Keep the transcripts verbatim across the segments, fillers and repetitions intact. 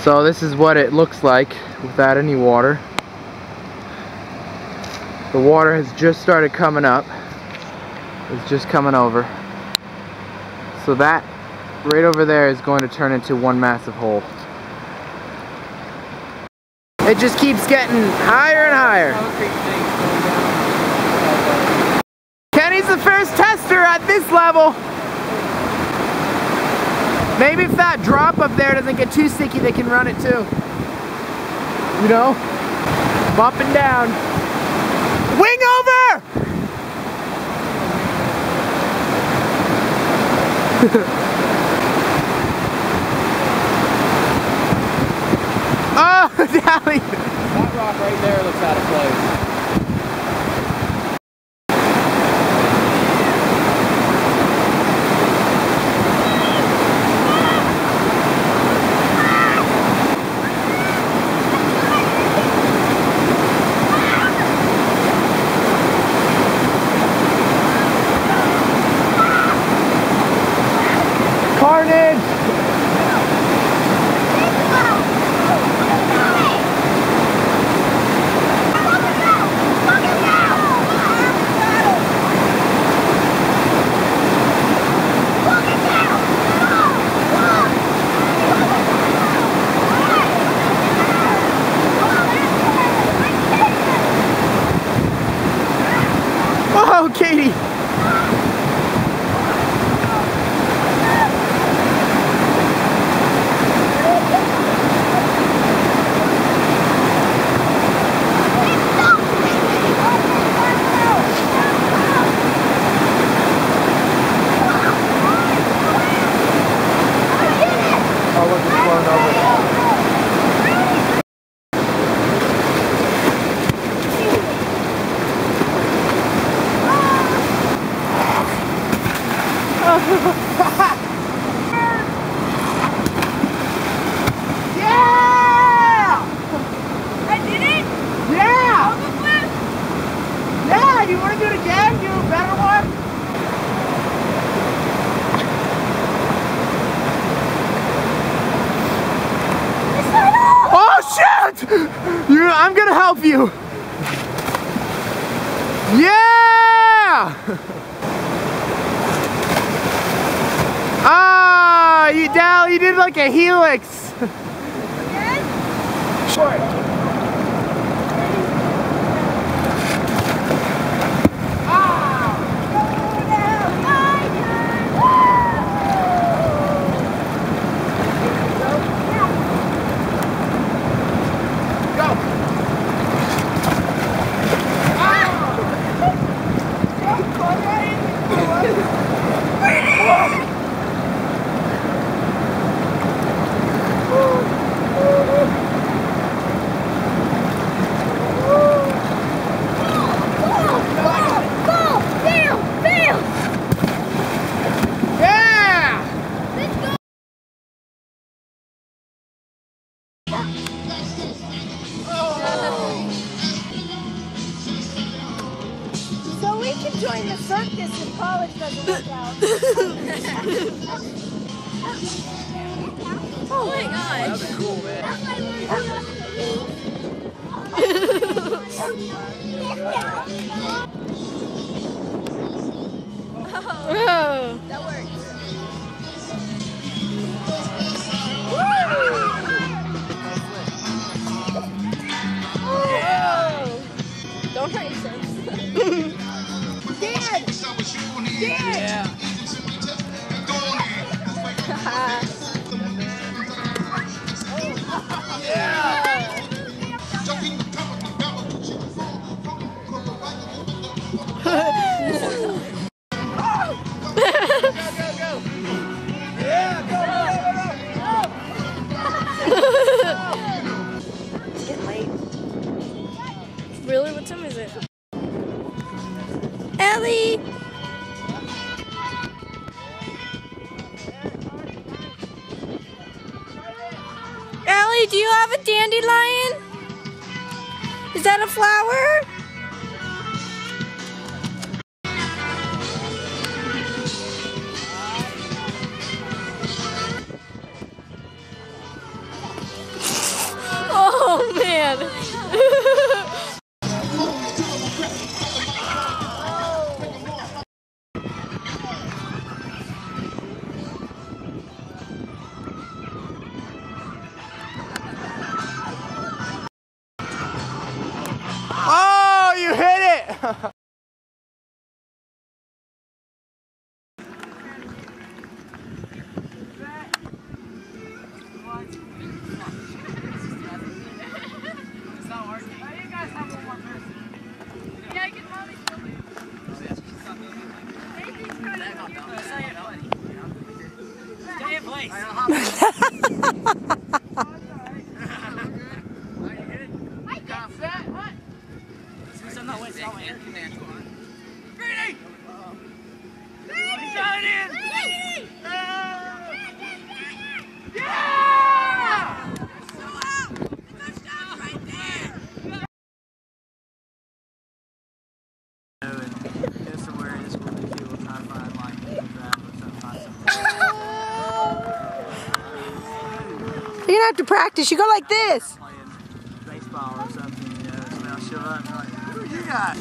So this is what it looks like without any water. The water has just started coming up. It's just coming over. So that right over there is going to turn into one massive hole. It just keeps getting higher and higher. Kenny's the first tester at this level. Maybe if that drop up there doesn't get too sticky, they can run it too. You know? Bumping down. Wing over! Oh, Dally! That rock right there looks out of place. Carnage! Oh, Katie! Oh, look, it's flowing over. Yeah! I did it? Yeah! Over flip? Yeah, you want to do it again? Do a better one? Oh shit! You, I'm gonna help you. Yeah! Ah, you Dal, you did like a helix. Yes? Short. So we can join the circus if college doesn't work out. Oh my gosh. That'd be cool, man. Oh. That works. Yeah. Don't hurt yourself. Dad! Dad! Yeah. It's getting late. Really? What time is it? Ellie! Ellie, do you have a dandelion? Is that a flower? man. Oh, you hit it! Stay in place. I'm not wasting all my air command. Come on. Grady! Grady! Got it in! Grady! Yeah! So out! The touchdown's right there! Go somewhere in this world that people try to find like a grab or something. You're gonna have to practice. You go like this. Playing baseball or something, you know, somebody will show up and they're like, who are you guys?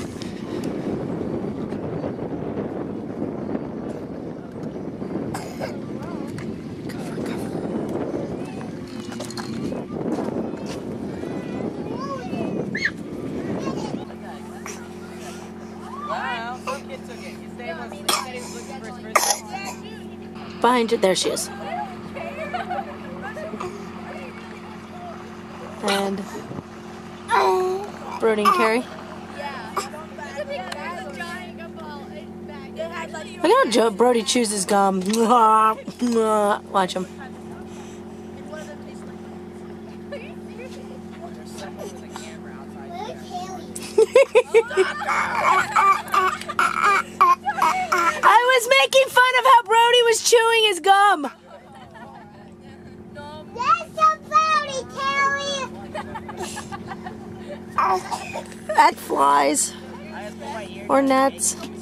Wow, some kid took it. His name was, he said he was looking for his first name. Behind you, there she is. And Brody and Carrie. Look at how Joe Brody chooses gum. Watch him. I was making fun of how Brody was chewing his gum. That flies. Or nets.